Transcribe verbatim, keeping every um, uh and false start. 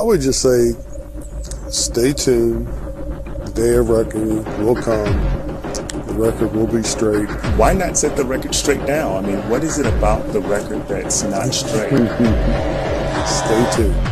I would just say stay tuned. The day of reckoning will come. The record will be straight. Why not set the record straight now? I mean, what is it about the record that's not straight? Stay tuned.